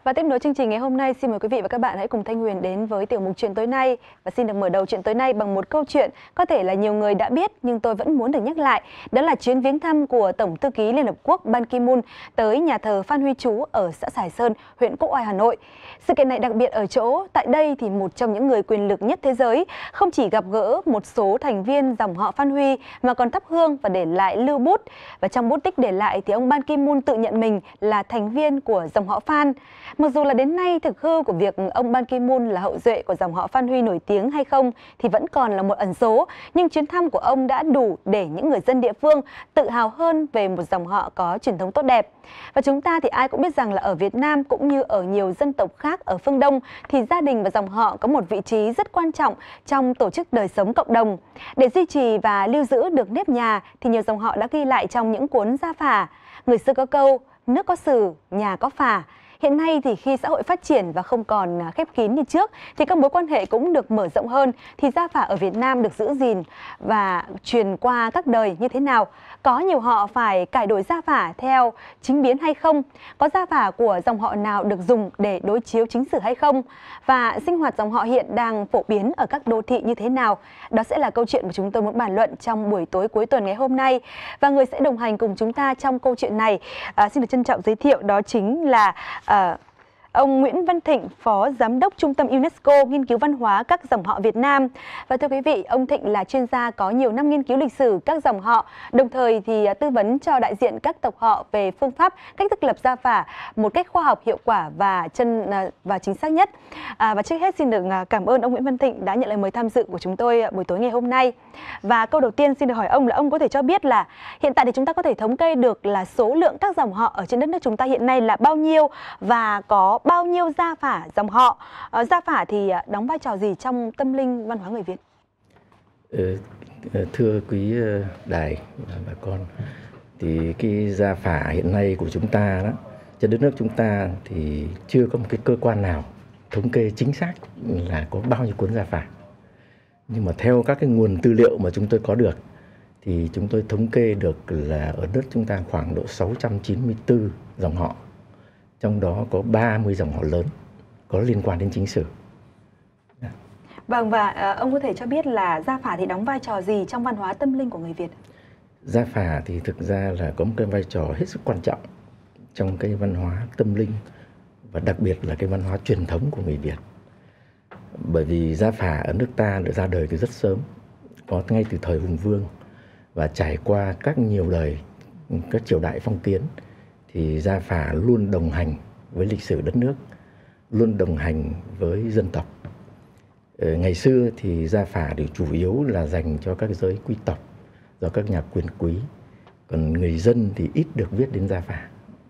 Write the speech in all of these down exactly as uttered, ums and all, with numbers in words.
Và tiếp nối chương trình ngày hôm nay, xin mời quý vị và các bạn hãy cùng Thanh Huyền đến với tiểu mục Chuyện tối nay. Và xin được mở đầu chuyện tối nay bằng một câu chuyện có thể là nhiều người đã biết nhưng tôi vẫn muốn được nhắc lại. Đó là chuyến viếng thăm của Tổng thư ký Liên Hợp Quốc Ban Ki-moon tới nhà thờ Phan Huy Chú ở xã Sài Sơn, huyện Quốc Oai, Hà Nội. Sự kiện này đặc biệt ở chỗ, tại đây thì một trong những người quyền lực nhất thế giới không chỉ gặp gỡ một số thành viên dòng họ Phan Huy mà còn thắp hương và để lại lưu bút. Và trong bút tích để lại thì ông Ban Ki-moon tự nhận mình là thành viên của dòng họ Phan. Mặc dù là đến nay thực hư của việc ông Ban Ki-moon là hậu duệ của dòng họ Phan Huy nổi tiếng hay không thì vẫn còn là một ẩn số, nhưng chuyến thăm của ông đã đủ để những người dân địa phương tự hào hơn về một dòng họ có truyền thống tốt đẹp. Và chúng ta thì ai cũng biết rằng là ở Việt Nam cũng như ở nhiều dân tộc khác ở phương Đông thì gia đình và dòng họ có một vị trí rất quan trọng trong tổ chức đời sống cộng đồng. Để duy trì và lưu giữ được nếp nhà thì nhiều dòng họ đã ghi lại trong những cuốn gia phả. Người xưa có câu, nước có sử, nhà có phả. Hiện nay thì khi xã hội phát triển và không còn khép kín như trước thì các mối quan hệ cũng được mở rộng hơn, thì gia phả ở Việt Nam được giữ gìn và truyền qua các đời như thế nào? Có nhiều họ phải cải đổi gia phả theo chính biến hay không? Có gia phả của dòng họ nào được dùng để đối chiếu chính sử hay không? Và sinh hoạt dòng họ hiện đang phổ biến ở các đô thị như thế nào? Đó sẽ là câu chuyện mà chúng tôi muốn bàn luận trong buổi tối cuối tuần ngày hôm nay. Và người sẽ đồng hành cùng chúng ta trong câu chuyện này, à, xin được trân trọng giới thiệu đó chính là À, ông Nguyễn Văn Thịnh, Phó Giám đốc Trung tâm UNESCO nghiên cứu văn hóa các dòng họ Việt Nam. Và thưa quý vị, ông Thịnh là chuyên gia có nhiều năm nghiên cứu lịch sử các dòng họ, đồng thời thì tư vấn cho đại diện các tộc họ về phương pháp, cách thức lập gia phả một cách khoa học, hiệu quả và chân và chính xác nhất. À, và trước hết xin được cảm ơn ông Nguyễn Văn Thịnh đã nhận lời mời tham dự của chúng tôi buổi tối ngày hôm nay. Và câu đầu tiên xin được hỏi ông là ông có thể cho biết là hiện tại thì chúng ta có thể thống kê được là số lượng các dòng họ ở trên đất nước chúng ta hiện nay là bao nhiêu và có bao nhiêu gia phả dòng họ? À, gia phả thì đóng vai trò gì trong tâm linh văn hóa người Việt? Ừ, thưa quý đài và bà con, thì cái gia phả hiện nay của chúng ta đó, trên đất nước chúng ta thì chưa có một cái cơ quan nào thống kê chính xác là có bao nhiêu cuốn gia phả. Nhưng mà theo các cái nguồn tư liệu mà chúng tôi có được thì chúng tôi thống kê được là ở đất chúng ta khoảng độ sáu trăm chín mươi tư dòng họ. Trong đó có ba mươi dòng họ lớn có liên quan đến chính sử. Vâng, và uh, ông có thể cho biết là gia phả thì đóng vai trò gì trong văn hóa tâm linh của người Việt? Gia phả thì thực ra là có một cái vai trò hết sức quan trọng trong cái văn hóa tâm linh và đặc biệt là cái văn hóa truyền thống của người Việt. Bởi vì gia phả ở nước ta đã ra đời từ rất sớm, có ngay từ thời Hùng Vương, và trải qua các nhiều đời, các triều đại phong kiến, thì gia phả luôn đồng hành với lịch sử đất nước, luôn đồng hành với dân tộc. Ờ, ngày xưa thì gia phả thì chủ yếu là dành cho các giới quý tộc, do các nhà quyền quý, còn người dân thì ít được viết đến gia phả.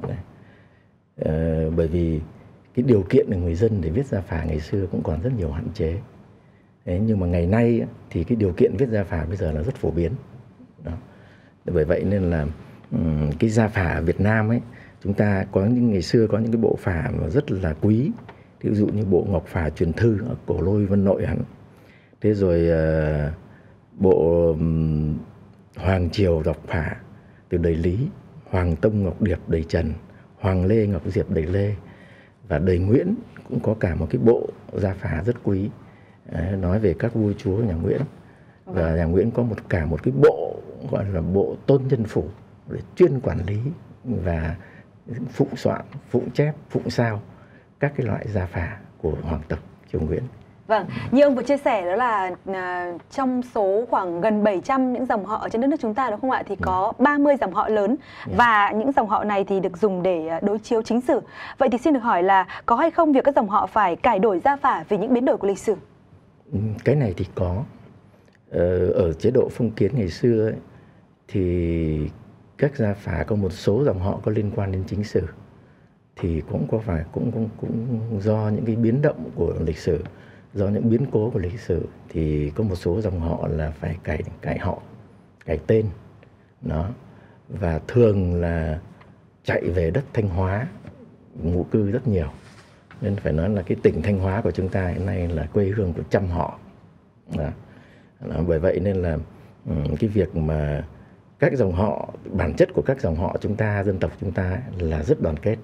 Ờ, bởi vì cái điều kiện của người dân để viết gia phả ngày xưa cũng còn rất nhiều hạn chế. Thế nhưng mà ngày nay thì cái điều kiện viết gia phả bây giờ là rất phổ biến. Đó. Bởi vậy nên là um, cái gia phả ở Việt Nam ấy, chúng ta có những ngày xưa có những cái bộ phả mà rất là quý, ví dụ như bộ Ngọc Phả Truyền Thư ở Cổ Lôi Vân Nội hẳn. Thế rồi uh, bộ um, Hoàng Triều Ngọc Phả từ đời Lý, Hoàng Tông Ngọc Điệp đời Trần, Hoàng Lê Ngọc Diệp đời Lê, và đời Nguyễn cũng có cả một cái bộ gia phả rất quý, đấy, nói về các vua chúa nhà Nguyễn. Và nhà Nguyễn có một cả một cái bộ gọi là bộ Tôn Nhân Phủ để chuyên quản lý và phụng soạn, phụng chép, phụng sao các cái loại gia phả của hoàng tộc triều Nguyễn. Vâng, như ông vừa chia sẻ đó là à, trong số khoảng gần bảy trăm những dòng họ ở trên đất nước chúng ta đúng không ạ? Thì có ba mươi dòng họ lớn, yeah. Và những dòng họ này thì được dùng để đối chiếu chính sử. Vậy thì xin được hỏi là có hay không việc các dòng họ phải cải đổi gia phả vì những biến đổi của lịch sử? Cái này thì có. Ờ, ở chế độ phong kiến ngày xưa ấy, thì các gia phả có một số dòng họ có liên quan đến chính sử thì cũng có phải cũng cũng cũng do những cái biến động của lịch sử, do những biến cố của lịch sử thì có một số dòng họ là phải cải cải họ, cải tên đó, và thường là chạy về đất Thanh Hóa ngụ cư rất nhiều, nên phải nói là cái tỉnh Thanh Hóa của chúng ta hiện nay là quê hương của trăm họ đó. Đó, bởi vậy nên là cái việc mà các dòng họ, bản chất của các dòng họ chúng ta, dân tộc chúng ta là rất đoàn kết,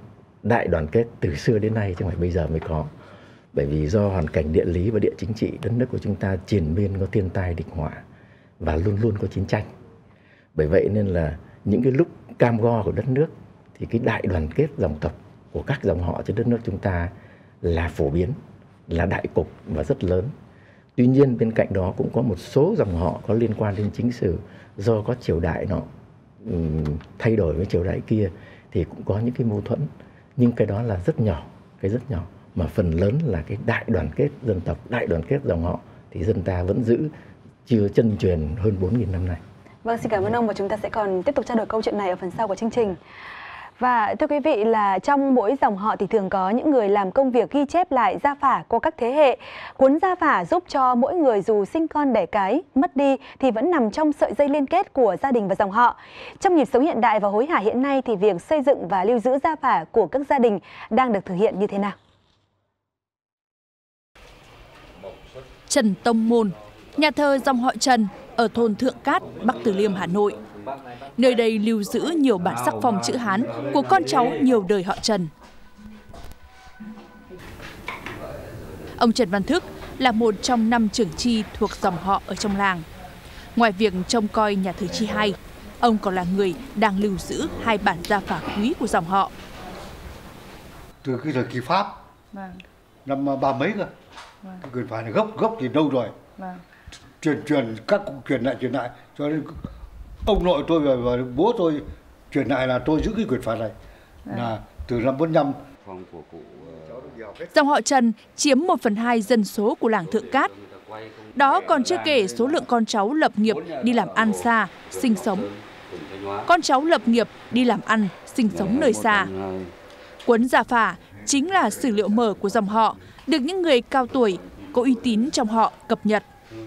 đại đoàn kết từ xưa đến nay chứ không phải bây giờ mới có. Bởi vì do hoàn cảnh địa lý và địa chính trị, đất nước của chúng ta triền miên có thiên tai địch họa và luôn luôn có chiến tranh. Bởi vậy nên là những cái lúc cam go của đất nước thì cái đại đoàn kết dòng tộc của các dòng họ trên đất nước chúng ta là phổ biến, là đại cục và rất lớn. Tuy nhiên bên cạnh đó cũng có một số dòng họ có liên quan đến chính sử, do có triều đại nó um, thay đổi với triều đại kia thì cũng có những cái mâu thuẫn. Nhưng cái đó là rất nhỏ, cái rất nhỏ. Mà phần lớn là cái đại đoàn kết dân tộc, đại đoàn kết dòng họ thì dân ta vẫn giữ chưa chân truyền hơn bốn nghìn năm nay. Vâng, xin cảm ơn ông và chúng ta sẽ còn tiếp tục trao đổi câu chuyện này ở phần sau của chương trình. Và thưa quý vị là trong mỗi dòng họ thì thường có những người làm công việc ghi chép lại gia phả qua các thế hệ. Cuốn gia phả giúp cho mỗi người dù sinh con đẻ cái, mất đi thì vẫn nằm trong sợi dây liên kết của gia đình và dòng họ. Trong nhịp sống hiện đại và hối hả hiện nay thì việc xây dựng và lưu giữ gia phả của các gia đình đang được thực hiện như thế nào? Trần Tông Môn, nhà thờ dòng họ Trần ở thôn Thượng Cát, Bắc Từ Liêm, Hà Nội. Nơi đây lưu giữ nhiều bản sắc phong chữ Hán của con cháu nhiều đời họ Trần. Ông Trần Văn Thức là một trong năm trưởng chi thuộc dòng họ ở trong làng. Ngoài việc trông coi nhà thờ chi hai, ông còn là người đang lưu giữ hai bản gia phả quý của dòng họ. Từ cái thời kỳ Pháp, vâng. năm ba mấy cơ, vâng. Cái quyền phả này gốc gốc thì đâu rồi, vâng. truyền truyền các cụ truyền lại truyền lại cho nên ông nội tôi và, và bố tôi truyền lại là tôi giữ cái quyền phạt này là từ năm bốn mươi lăm. Dòng họ Trần chiếm một phần hai dân số của làng Thượng Cát. Đó còn chưa kể số lượng con cháu lập nghiệp đi làm ăn xa, sinh sống. Con cháu lập nghiệp đi làm ăn, sinh sống nơi xa. Cuốn gia phả chính là sử liệu mở của dòng họ, được những người cao tuổi, có uy tín trong họ cập nhật.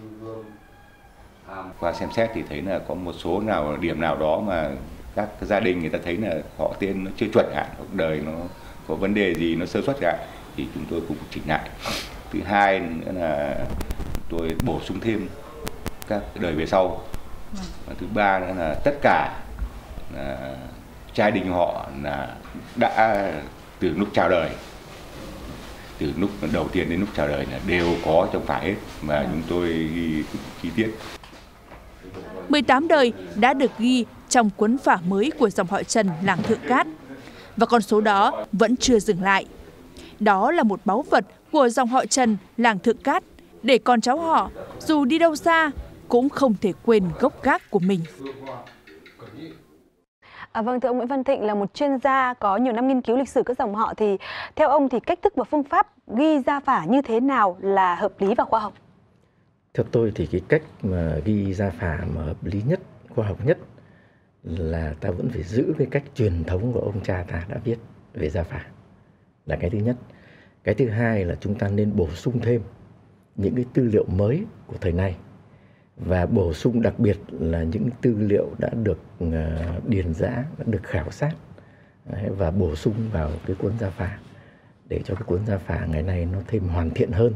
Qua xem xét thì thấy là có một số nào điểm nào đó mà các gia đình người ta thấy là họ tên nó chưa chuẩn hạn, cuộc đời nó có vấn đề gì nó sơ suất hạn thì chúng tôi cũng chỉnh lại. Thứ hai nữa là tôi bổ sung thêm các đời về sau. Và thứ ba nữa là tất cả là gia đình họ là đã từ lúc chào đời, từ lúc đầu tiên đến lúc chào đời là đều có trong phả hết mà chúng tôi ghi chi tiết. mười tám đời đã được ghi trong cuốn phả mới của dòng họ Trần làng Thượng Cát. Và con số đó vẫn chưa dừng lại. Đó là một báu vật của dòng họ Trần làng Thượng Cát để con cháu họ dù đi đâu xa cũng không thể quên gốc gác của mình. À, vâng, thưa ông Nguyễn Văn Thịnh là một chuyên gia có nhiều năm nghiên cứu lịch sử các dòng họ thì theo ông thì cách thức và phương pháp ghi gia phả như thế nào là hợp lý và khoa học? Theo tôi thì cái cách mà ghi gia phả mà hợp lý nhất, khoa học nhất là ta vẫn phải giữ cái cách truyền thống của ông cha ta đã viết về gia phả, là cái thứ nhất. Cái thứ hai là chúng ta nên bổ sung thêm những cái tư liệu mới của thời nay, và bổ sung đặc biệt là những tư liệu đã được điền giã, đã được khảo sát và bổ sung vào cái cuốn gia phả để cho cái cuốn gia phả ngày nay nó thêm hoàn thiện hơn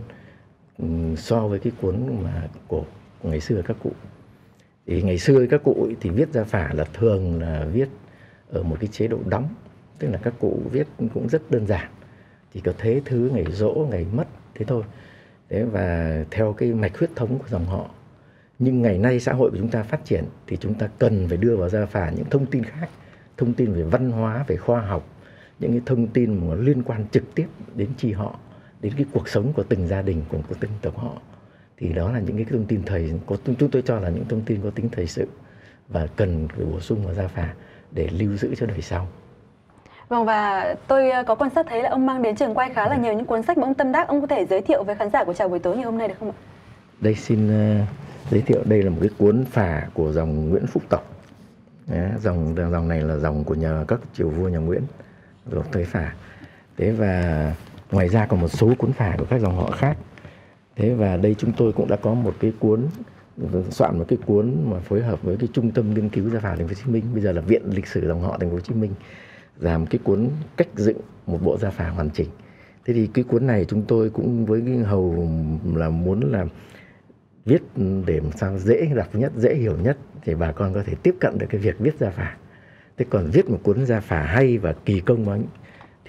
so với cái cuốn mà của ngày xưa các cụ. Thì ngày xưa các cụ thì viết gia phả là thường là viết ở một cái chế độ đóng, tức là các cụ viết cũng rất đơn giản, chỉ có thế thứ, ngày giỗ, ngày mất thế thôi. Thế và theo cái mạch huyết thống của dòng họ. Nhưng ngày nay xã hội của chúng ta phát triển thì chúng ta cần phải đưa vào gia phả những thông tin khác, thông tin về văn hóa, về khoa học, những cái thông tin mà liên quan trực tiếp đến chi họ, đến cái cuộc sống của từng gia đình, của, của từng tộc họ. Thì đó là những cái thông tin thời, có, chúng tôi cho là những thông tin có tính thời sự và cần phải bổ sung vào gia phả để lưu giữ cho đời sau. Vâng, và tôi có quan sát thấy là ông mang đến trường quay khá là nhiều những cuốn sách mà ông tâm đắc. Ông có thể giới thiệu với khán giả của Chào Buổi Tối ngày hôm nay được không ạ? Đây xin uh, giới thiệu, đây là một cái cuốn phả của dòng Nguyễn Phúc Tộc. Đấy, dòng dòng này là dòng của nhà các triều vua nhà Nguyễn, rồi tới phả. Thế và ngoài ra còn một số cuốn phả của các dòng họ khác. Thế và đây chúng tôi cũng đã có một cái cuốn, soạn một cái cuốn mà phối hợp với cái Trung tâm Nghiên cứu Gia phả Thành phố Hồ Chí Minh, bây giờ là Viện Lịch sử Dòng họ Thành phố Hồ Chí Minh, làm cái cuốn cách dựng một bộ gia phả hoàn chỉnh. Thế thì cái cuốn này chúng tôi cũng với cái hầu là muốn là viết để làm sao dễ đọc nhất, dễ hiểu nhất thì bà con có thể tiếp cận được cái việc viết gia phả. Thế còn viết một cuốn gia phả hay và kỳ công bao nhiêu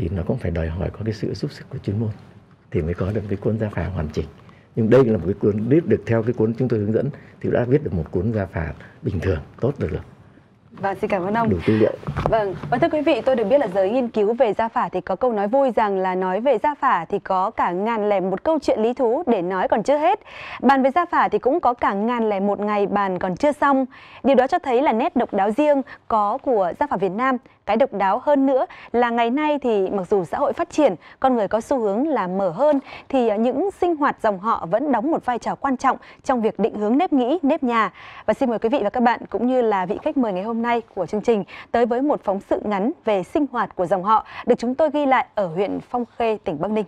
thì nó cũng phải đòi hỏi có cái sự giúp sức của chuyên môn thì mới có được cái cuốn gia phả hoàn chỉnh. Nhưng đây là một cái cuốn viết được theo cái cuốn chúng tôi hướng dẫn thì đã viết được một cuốn gia phả bình thường, tốt được rồi. Vâng, xin cảm ơn ông. Đủ tư liệu. Vâng, và thưa quý vị, tôi được biết là giới nghiên cứu về gia phả thì có câu nói vui rằng là nói về gia phả thì có cả ngàn lẻ một câu chuyện lý thú để nói còn chưa hết. Bàn về gia phả thì cũng có cả ngàn lẻ một ngày bàn còn chưa xong. Điều đó cho thấy là nét độc đáo riêng có của gia phả Việt Nam. Cái độc đáo hơn nữa là ngày nay thì mặc dù xã hội phát triển, con người có xu hướng là mở hơn, thì những sinh hoạt dòng họ vẫn đóng một vai trò quan trọng trong việc định hướng nếp nghĩ, nếp nhà. Và xin mời quý vị và các bạn cũng như là vị khách mời ngày hôm nay của chương trình tới với một phóng sự ngắn về sinh hoạt của dòng họ được chúng tôi ghi lại ở huyện Phong Khê, tỉnh Bắc Ninh.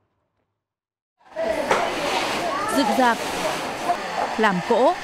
Dựng rạp, làm cỗ.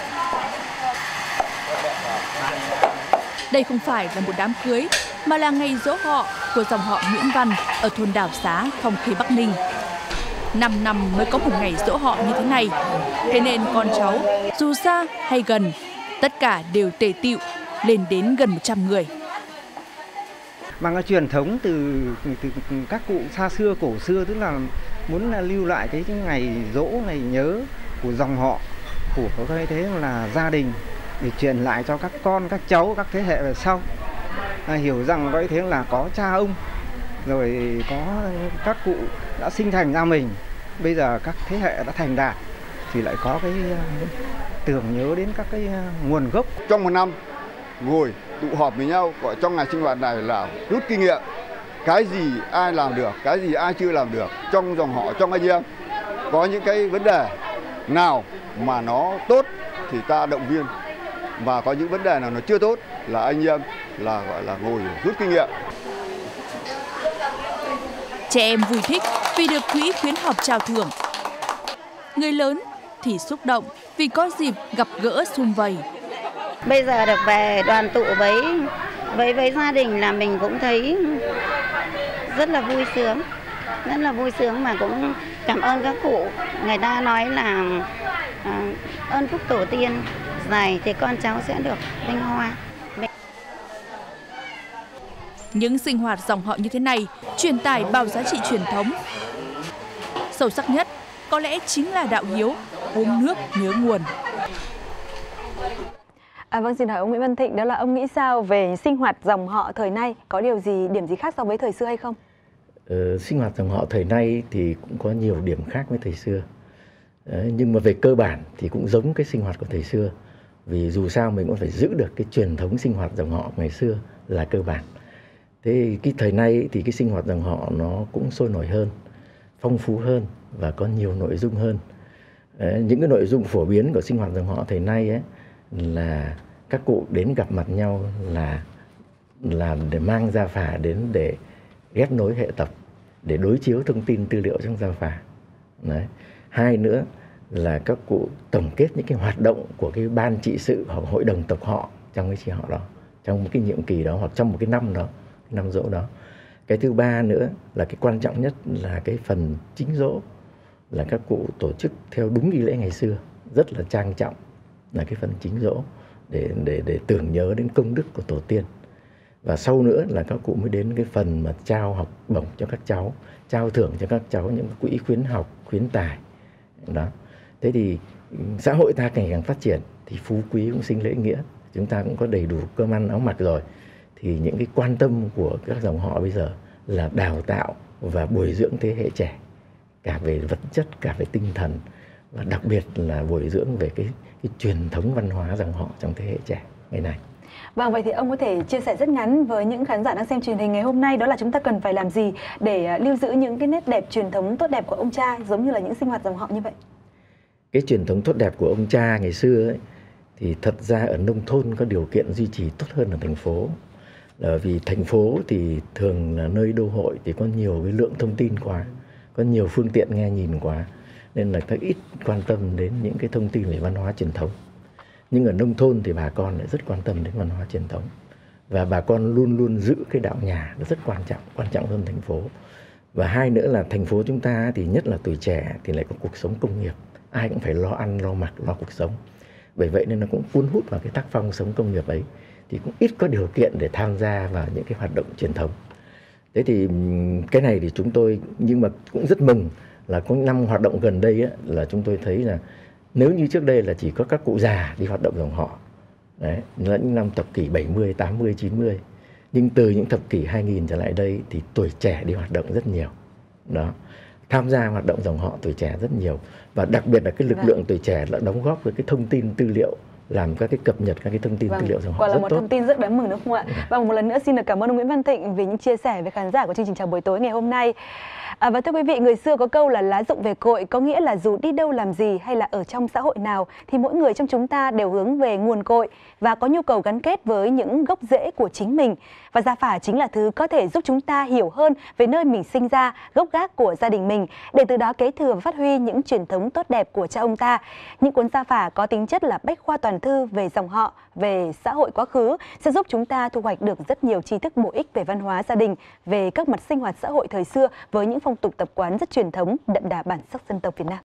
Đây không phải là một đám cưới, mà là ngày giỗ họ của dòng họ Nguyễn Văn ở thôn Đào Xá, Phong Khê, Bắc Ninh. Năm năm mới có một ngày giỗ họ như thế này. Thế nên con cháu, dù xa hay gần, tất cả đều tề tựu lên đến gần một trăm người. Mang cái truyền thống từ, từ các cụ xa xưa, cổ xưa, tức là muốn là lưu lại cái ngày giỗ, ngày nhớ của dòng họ, của cái thế là gia đình, để truyền lại cho các con, các cháu, các thế hệ về sau. À, hiểu rằng cái thế là có cha ông, rồi có các cụ đã sinh thành ra mình, bây giờ các thế hệ đã thành đạt, thì lại có cái tưởng nhớ đến các cái nguồn gốc. Trong một năm ngồi tụ họp với nhau, gọi trong ngày sinh hoạt này là rút kinh nghiệm, cái gì ai làm được, cái gì ai chưa làm được trong dòng họ, trong anh em, có những cái vấn đề nào mà nó tốt thì ta động viên, và có những vấn đề nào nó chưa tốt là anh em là gọi là ngồi rút kinh nghiệm. Trẻ em vui thích vì được quỹ khuyến học trao thưởng. Người lớn thì xúc động vì có dịp gặp gỡ sum vầy. Bây giờ được về đoàn tụ với với với gia đình là mình cũng thấy rất là vui sướng, rất là vui sướng, mà cũng cảm ơn các cụ. Người ta nói là à, ơn phúc tổ tiên dài thì con cháu sẽ được vinh hoa. Những sinh hoạt dòng họ như thế này truyền tải bao giá trị truyền thống. Sâu sắc nhất có lẽ chính là đạo hiếu, uống nước nhớ nguồn. À, vâng, xin hỏi ông Nguyễn Văn Thịnh, đó là ông nghĩ sao về sinh hoạt dòng họ thời nay? Có điều gì, điểm gì khác so với thời xưa hay không? Ờ, sinh hoạt dòng họ thời nay thì cũng có nhiều điểm khác với thời xưa. Đấy, nhưng mà về cơ bản thì cũng giống cái sinh hoạt của thời xưa. Vì dù sao mình cũng phải giữ được cái truyền thống sinh hoạt dòng họ ngày xưa là cơ bản. Thế cái thời nay thì cái sinh hoạt dòng họ nó cũng sôi nổi hơn, phong phú hơn và có nhiều nội dung hơn. Đấy, những cái nội dung phổ biến của sinh hoạt dòng họ thời nay ấy là các cụ đến gặp mặt nhau là là để mang gia phả đến để ghép nối hệ tập, để đối chiếu thông tin tư liệu trong gia phả. Đấy. Hai nữa là các cụ tổng kết những cái hoạt động của cái ban trị sự hoặc hội đồng tộc họ trong cái chi họ đó, trong một cái nhiệm kỳ đó hoặc trong một cái năm đó, cái năm giỗ đó. Cái thứ ba nữa là cái quan trọng nhất là cái phần chính giỗ, là các cụ tổ chức theo đúng nghi lễ ngày xưa, rất là trang trọng, là cái phần chính giỗ để để để tưởng nhớ đến công đức của tổ tiên. Và sau nữa là các cụ mới đến cái phần mà trao học bổng cho các cháu, trao thưởng cho các cháu những quỹ khuyến học, khuyến tài. Đó. Thế thì xã hội ta ngày càng phát triển thì phú quý cũng sinh lễ nghĩa, chúng ta cũng có đầy đủ cơm ăn áo mặc rồi. Thì những cái quan tâm của các dòng họ bây giờ là đào tạo và bồi dưỡng thế hệ trẻ, cả về vật chất, cả về tinh thần, và đặc biệt là bồi dưỡng về cái, cái truyền thống văn hóa dòng họ trong thế hệ trẻ ngày nay. Vâng, vậy thì ông có thể chia sẻ rất ngắn với những khán giả đang xem truyền hình ngày hôm nay, đó là chúng ta cần phải làm gì để lưu giữ những cái nét đẹp truyền thống tốt đẹp của ông cha, giống như là những sinh hoạt dòng họ như vậy? Cái truyền thống tốt đẹp của ông cha ngày xưa ấy, thì thật ra ở nông thôn có điều kiện duy trì tốt hơn ở thành phố. Là vì thành phố thì thường là nơi đô hội thì có nhiều cái lượng thông tin quá, có nhiều phương tiện nghe nhìn quá, nên là ta ít quan tâm đến những cái thông tin về văn hóa truyền thống. Nhưng ở nông thôn thì bà con lại rất quan tâm đến văn hóa truyền thống, và bà con luôn luôn giữ cái đạo nhà, nó rất quan trọng, quan trọng hơn thành phố. Và hai nữa là thành phố chúng ta thì nhất là tuổi trẻ thì lại có cuộc sống công nghiệp, ai cũng phải lo ăn, lo mặc, lo cuộc sống. Bởi vậy nên nó cũng cuốn hút vào cái tác phong sống công nghiệp ấy, thì cũng ít có điều kiện để tham gia vào những cái hoạt động truyền thống. Thế thì cái này thì chúng tôi, nhưng mà cũng rất mừng là có năm hoạt động gần đây á, là chúng tôi thấy là nếu như trước đây là chỉ có các cụ già đi hoạt động dòng họ, đấy, là những năm thập kỷ bảy mươi, tám mươi, chín mươi, nhưng từ những thập kỷ hai nghìn trở lại đây thì tuổi trẻ đi hoạt động rất nhiều. Đó, tham gia hoạt động dòng họ tuổi trẻ rất nhiều, và đặc biệt là cái lực lượng tuổi trẻ đã đóng góp với cái thông tin tư liệu, làm các cái cập nhật các cái thông tin vâng, tư liệu dòng họ quả là rất một tốt. thông tin rất đáng mừng đúng không ạ? Và một lần nữa xin được cảm ơn ông Nguyễn Văn Thịnh vì những chia sẻ với khán giả của chương trình Chào buổi tối ngày hôm nay. À, và thưa quý vị, người xưa có câu là lá rụng về cội, có nghĩa là dù đi đâu làm gì hay là ở trong xã hội nào thì mỗi người trong chúng ta đều hướng về nguồn cội và có nhu cầu gắn kết với những gốc rễ của chính mình. Và gia phả chính là thứ có thể giúp chúng ta hiểu hơn về nơi mình sinh ra, gốc gác của gia đình mình, để từ đó kế thừa và phát huy những truyền thống tốt đẹp của cha ông ta. Những cuốn gia phả có tính chất là bách khoa toàn thư về dòng họ, về xã hội quá khứ sẽ giúp chúng ta thu hoạch được rất nhiều tri thức bổ ích về văn hóa gia đình, về các mặt sinh hoạt xã hội thời xưa với những phong tục tập quán rất truyền thống, đậm đà bản sắc dân tộc Việt Nam.